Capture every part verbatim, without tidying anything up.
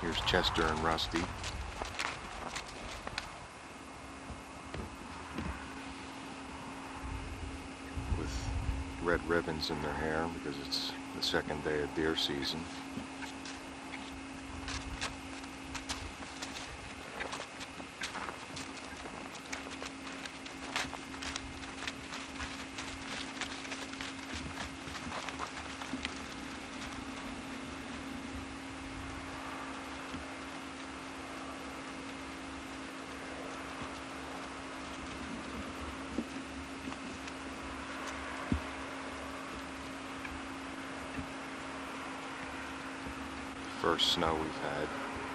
Here's Chester and Rusty. With red ribbons in their hair because it's the second day of deer season. First snow we've had.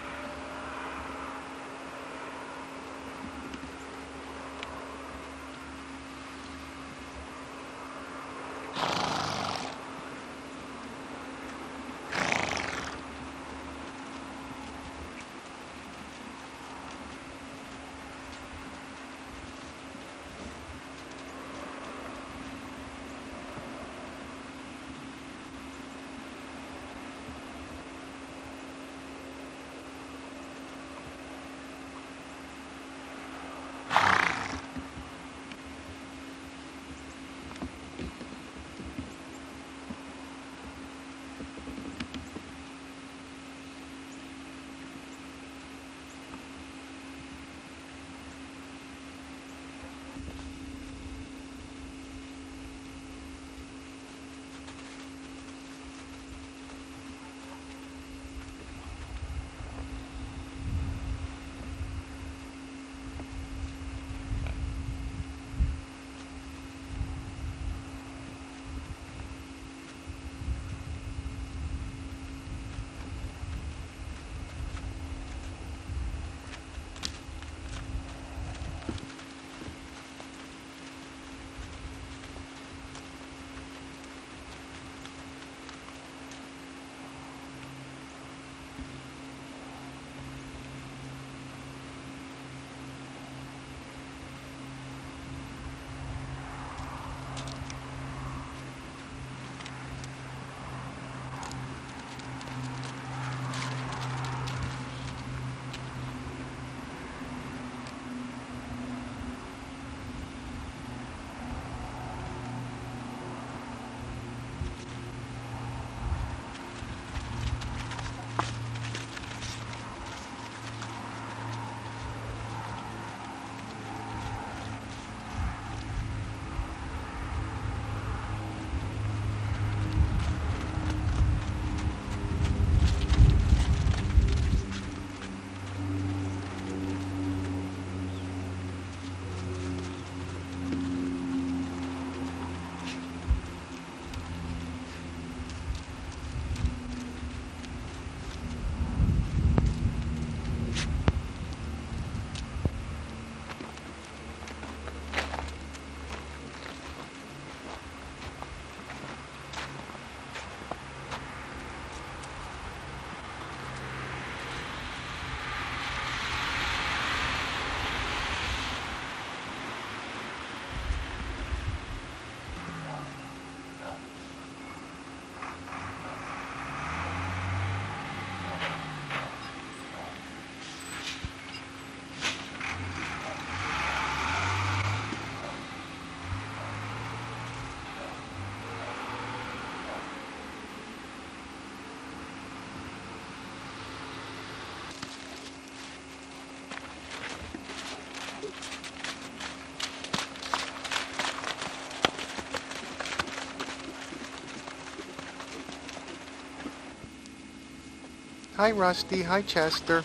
Hi Rusty, hi Chester.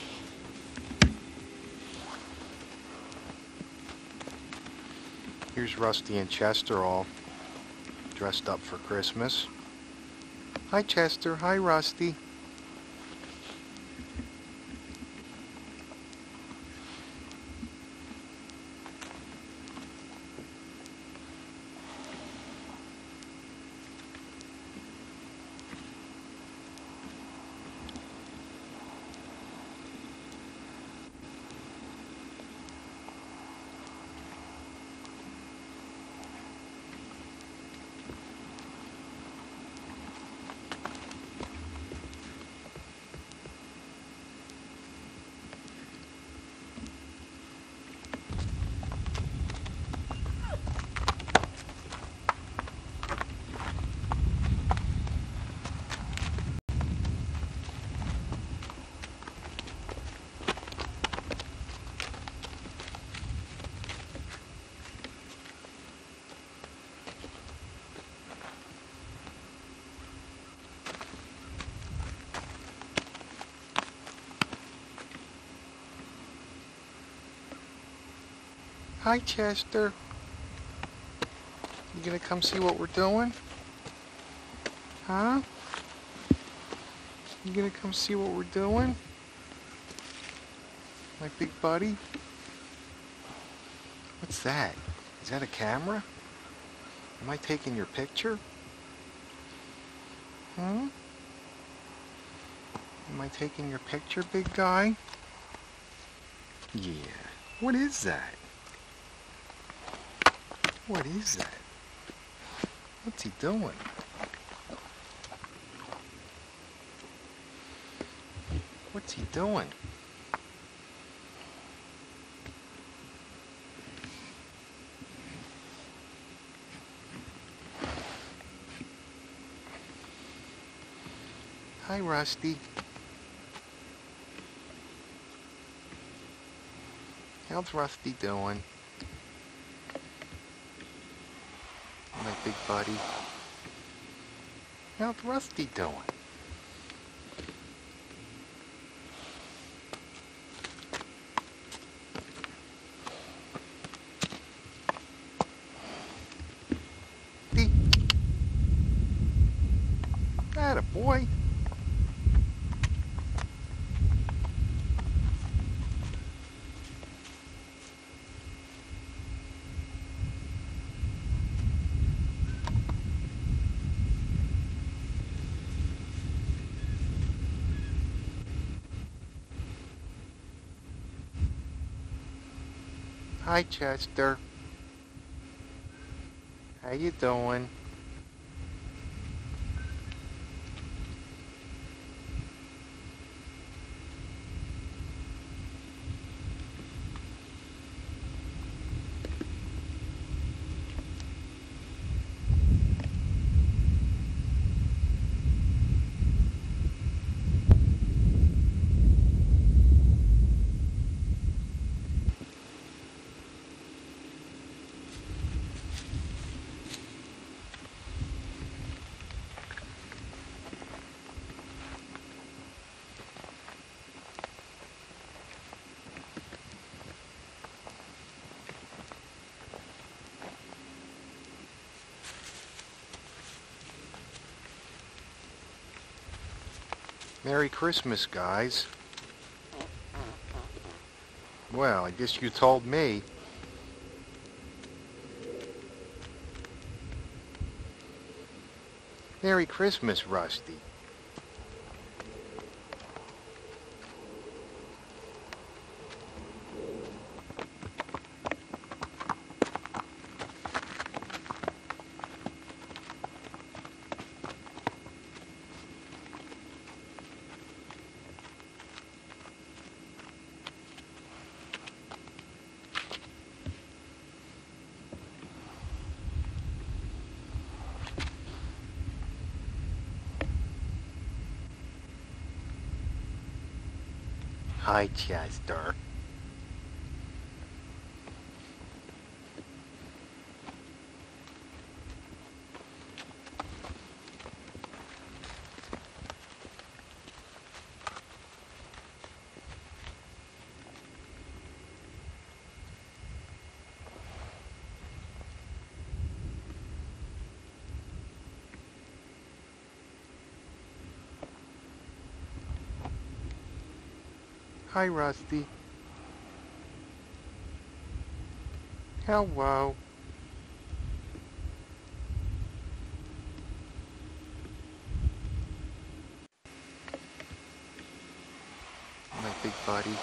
Here's Rusty and Chester all dressed up for Christmas. Hi Chester, hi Rusty. Hi, Chester. You gonna come see what we're doing? Huh? You gonna come see what we're doing? My big buddy? What's that? Is that a camera? Am I taking your picture? Hmm? Am I taking your picture, big guy? Yeah. What is that? What is that? What's he doing? What's he doing? Hi, Rusty. How's Rusty doing? My big buddy. How's Rusty doing? Dee. Atta boy. Hi, Chester. How you doing? Merry Christmas, guys. Well, I guess you told me. Merry Christmas, Rusty. Hi, Chester. Hi, Rusty. Hello. My big buddy.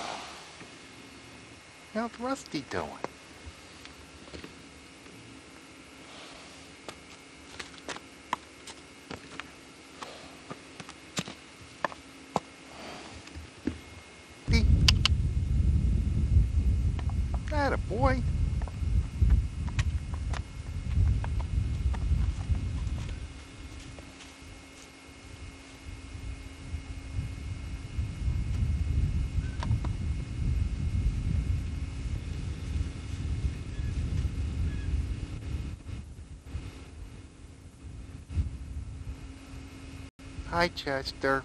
How's Rusty doing? Dee. Atta boy. Hi, Chester.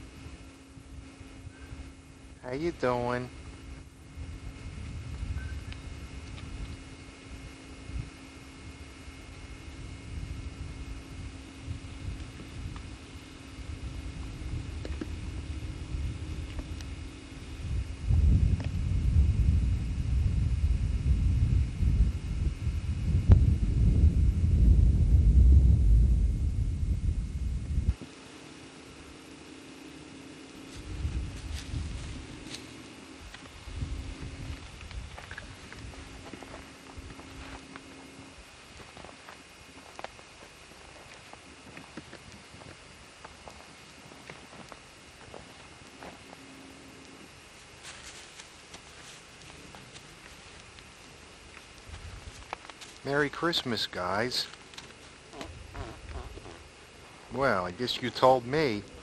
How you doing? Merry Christmas, guys. Well, I guess you told me.